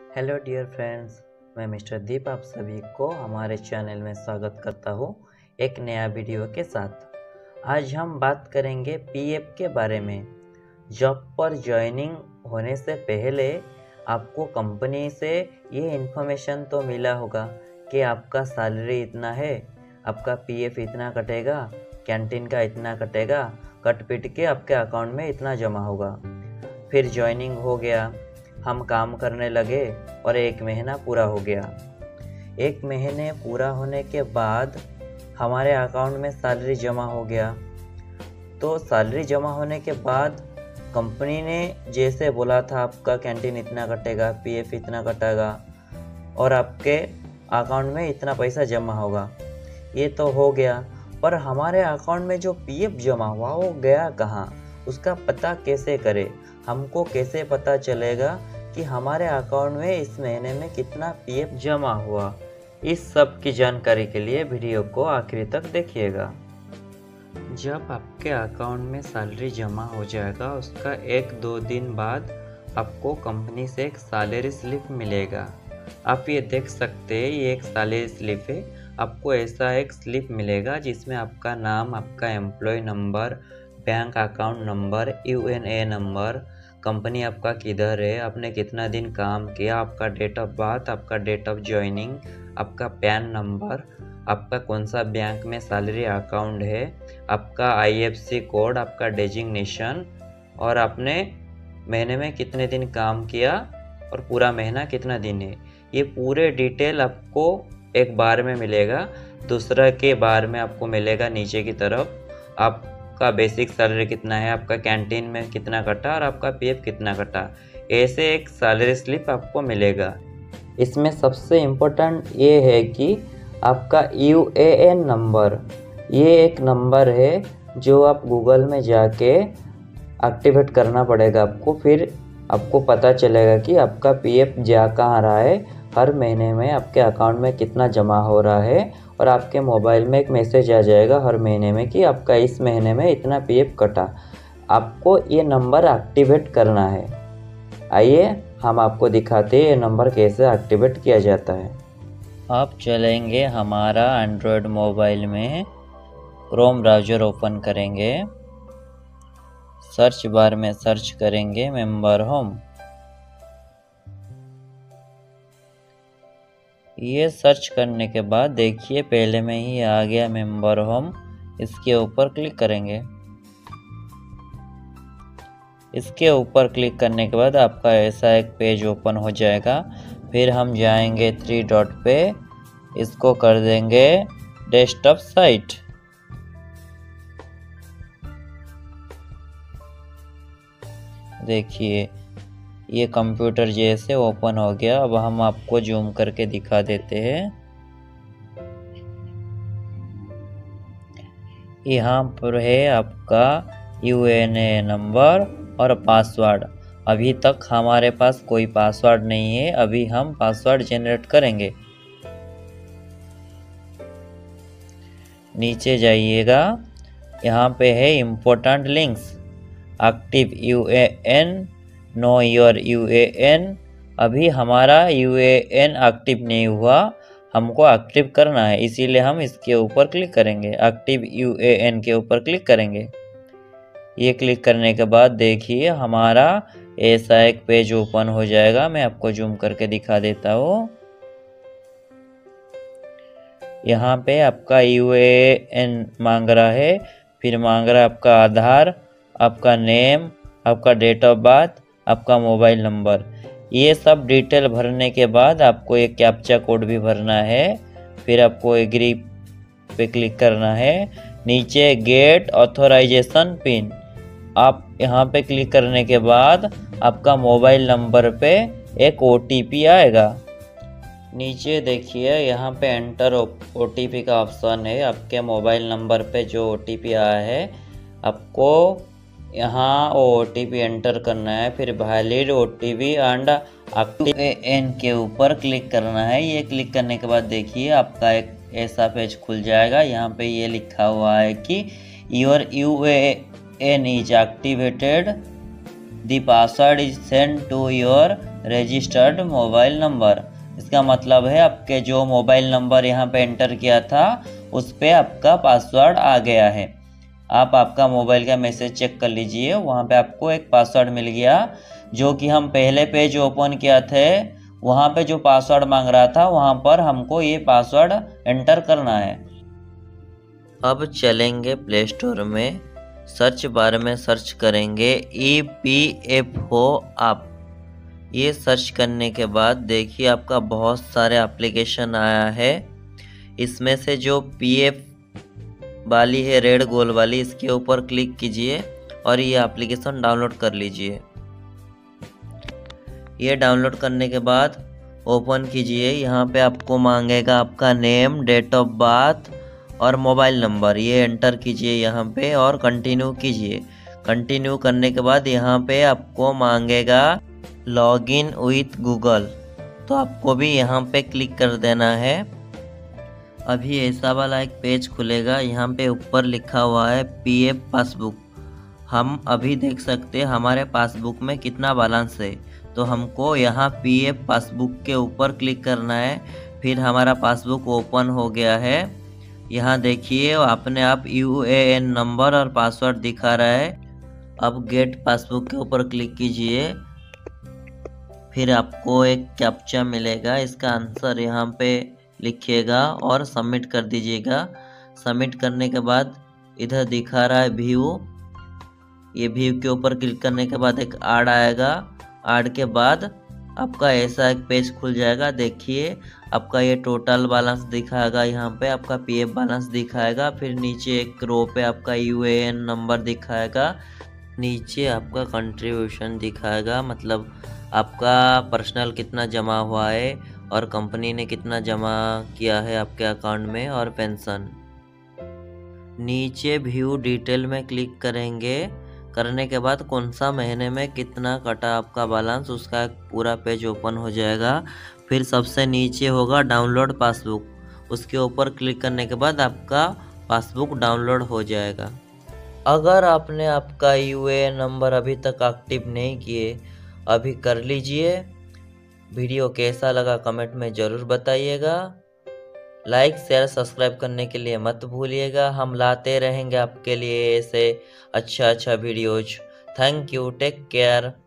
Hello dear friends, मैं mister Deep आप सभी को हमारे चैनल में स्वागत करता हूँ एक नया वीडियो के साथ। आज हम बात करेंगे पीएफ के बारे में। जॉब पर ज्वाइनिंग होने से पहले आपको कंपनी से ये इन्फॉर्मेशन तो मिला होगा कि आपका सैलरी इतना है, आपका पीएफ इतना कटेगा, कैंटीन का इतना कटेगा, कट पिट के आपके अकाउंट में इतना जमा होगा। फिर ज्वाइनिंग हो गया, हम काम करने लगे और 1 महीना पूरा हो गया। 1 महीने पूरा होने के बाद हमारे अकाउंट में सैलरी जमा हो गया। तो सैलरी जमा होने के बाद कंपनी ने जैसे बोला था आपका कैंटीन इतना कटेगा, पीएफ इतना कटेगा और आपके अकाउंट में इतना पैसा जमा होगा, ये तो हो गया। पर हमारे अकाउंट में जो पीएफ जमा हुआ वो गया कहाँ, उसका पता कैसे करें? हमको कैसे पता चलेगा कि हमारे अकाउंट में इस महीने में कितना पीएफ जमा हुआ? इस सब की जानकारी के लिए वीडियो को आखिरी तक देखिएगा। जब आपके अकाउंट में सैलरी जमा हो जाएगा, उसका 1-2 दिन बाद आपको कंपनी से एक सैलरी स्लिप मिलेगा। आप ये देख सकते हैं, ये एक सैलरी स्लिप है। आपको ऐसा एक स्लिप मिलेगा जिसमें आपका नाम, आपका employ number, bank account number, UAN number, company आपका किधर है, आपने कितना दिन काम किया, आपका डेट ऑफ बर्थ, आपका डेट ऑफ ज्वाइनिंग, आपका पैन नंबर, आपका कौन सा बैंक में सैलरी अकाउंट है, आपका आईएफएससी कोड, आपका डेजिग्नेशन और आपने महीने में कितने दिन काम किया और पूरा महीना कितना दिन है। ये पूरे डिटेल आपको एक बार में मिलेगा। दूसरा के बार में आपको मिलेगा नीचे की तरफ आपका बेसिक सैलरी कितना है, आपका कैंटीन में कितना कटा और आपका पीएफ कितना कटा। ऐसे एक सैलरी स्लिप आपको मिलेगा। इसमें सबसे इम्पोर्टेंट ये है कि आपका यूएएन नंबर, ये एक नंबर है जो आप गूगल में जाके एक्टिवेट करना पड़ेगा आपको। फिर आपको पता चलेगा कि आपका पीएफ जा कहाँ रहा है, हर महीने में आपके अकाउंट में कितना जमा हो रहा है और आपके मोबाइल में एक मैसेज आ जाएगा हर महीने में कि आपका इस महीने में इतना पीएफ कटा। आपको ये नंबर एक्टिवेट करना है। आइए हम आपको दिखाते हैं ये नंबर कैसे एक्टिवेट किया जाता है। आप चलेंगे हमारा एंड्रॉयड मोबाइल में, क्रोम ब्राउज़र ओपन करेंगे, सर्च बार में सर्च करेंगे मेंबर होम। ये सर्च करने के बाद देखिए पहले में ही आ गया मेंबर होम। इसके ऊपर क्लिक करेंगे। इसके ऊपर क्लिक करने के बाद आपका ऐसा एक पेज ओपन हो जाएगा। फिर हम जाएंगे 3 डॉट पे, इसको कर देंगे डेस्कटॉप साइट। देखिए ये कंप्यूटर जैसे ओपन हो गया। अब हम आपको जूम करके दिखा देते हैं। यहाँ पर है आपका यूएनए नंबर और पासवर्ड। अभी तक हमारे पास कोई पासवर्ड नहीं है, अभी हम पासवर्ड जनरेट करेंगे। नीचे जाइएगा, यहाँ पे है important links, active UAN, know your UAN. अभी हमारा यूएएन एक्टिव नहीं हुआ, हमको एक्टिव करना है, इसीलिए हम इसके ऊपर क्लिक करेंगे। एक्टिव यूएएन के ऊपर क्लिक करेंगे। ये क्लिक करने के बाद देखिए हमारा ऐसा एक पेज ओपन हो जाएगा। मैं आपको जूम करके दिखा देता हूँ। यहाँ पे आपका यूएएन मांग रहा है, फिर मांग रहा है आपका आधार, आपका नेम, आपका डेट ऑफ बर्थ, आपका मोबाइल नंबर। ये सब डिटेल भरने के बाद आपको एक कैप्चा कोड भी भरना है। फिर आपको एग्री पे क्लिक करना है। नीचे गेट ऑथराइजेशन पिन, आप यहाँ पे क्लिक करने के बाद आपका मोबाइल नंबर पे एक ओटीपी आएगा। नीचे देखिए यहाँ पे एंटर ओटीपी का ऑप्शन है। आपके मोबाइल नंबर पे जो ओटीपी आया है आपको यहाँ ओटीपी एंटर करना है। फिर valid OTP and active an के ऊपर क्लिक करना है। ये क्लिक करने के बाद देखिए आपका एक ऐसा पेज खुल जाएगा। यहाँ पे ये लिखा हुआ है कि your UAN is activated, the password is send to your registered mobile number. इसका मतलब है आपके जो मोबाइल नंबर यहाँ पे एंटर किया था उस पे आपका पासवर्ड आ गया है। आप आपका मोबाइल का मैसेज चेक कर लीजिए, वहाँ पे आपको एक पासवर्ड मिल गया। जो कि हम पहले पेज ओपन किया थे वहाँ पे जो पासवर्ड मांग रहा था वहाँ पर हमको ये पासवर्ड एंटर करना है। अब चलेंगे प्ले स्टोर में, सर्च बार में सर्च करेंगे EPFO ऐप। ये सर्च करने के बाद देखिए आपका बहुत सारे एप्लीकेशन आया है। इसमें से जो PF वाली है रेड गोल वाली, इसके ऊपर क्लिक कीजिए और ये एप्लीकेशन डाउनलोड कर लीजिए। ये डाउनलोड करने के बाद ओपन कीजिए। यहाँ पे आपको मांगेगा आपका नेम, डेट ऑफ बर्थ और मोबाइल नंबर। ये एंटर कीजिए यहाँ पे और कंटिन्यू कीजिए। कंटिन्यू करने के बाद यहाँ पे आपको मांगेगा लॉगिन विथ गूगल, तो आपको भी यहाँ पे क्लिक कर देना है। अभी ऐसा वाला एक पेज खुलेगा, यहाँ पे ऊपर लिखा हुआ है PF पासबुक। हम अभी देख सकते हैं हमारे पासबुक में कितना बैलेंस है, तो हमको यहाँ PF पासबुक के ऊपर क्लिक करना है। फिर हमारा पासबुक ओपन हो गया है। यहाँ देखिए अपने आप UAN नंबर और पासवर्ड दिखा रहा है। अब गेट पासबुक के ऊपर क्लिक कीजिए। फिर आपको एक कैप्चा मिलेगा, इसका आंसर यहाँ पे लिखिएगा और सबमिट कर दीजिएगा। सबमिट करने के बाद इधर दिखा रहा है व्यू। ये व्यू के ऊपर क्लिक करने के बाद एक ऐड आएगा। ऐड के बाद आपका ऐसा एक पेज खुल जाएगा। देखिए आपका ये टोटल बैलेंस दिखाएगा, यहाँ पे आपका PF बैलेंस दिखाएगा। फिर नीचे एक रो पे आपका UAN नंबर दिखाएगा। नीचे आपका कंट्रीब्यूशन दिखाएगा, मतलब आपका पर्सनल कितना जमा हुआ है और कंपनी ने कितना जमा किया है आपके अकाउंट में, और पेंशन। नीचे व्यू डिटेल में क्लिक करेंगे। करने के बाद कौन सा महीने में कितना कटा आपका बैलेंस, उसका एक पूरा पेज ओपन हो जाएगा। फिर सबसे नीचे होगा डाउनलोड पासबुक, उसके ऊपर क्लिक करने के बाद आपका पासबुक डाउनलोड हो जाएगा। अगर आपने आपका UAN नंबर अभी तक एक्टिव नहीं किए, अभी कर लीजिए। वीडियो कैसा लगा कमेंट में ज़रूर बताइएगा। लाइक शेयर सब्सक्राइब करने के लिए मत भूलिएगा। हम लाते रहेंगे आपके लिए ऐसे अच्छा videos. Thank you, take care.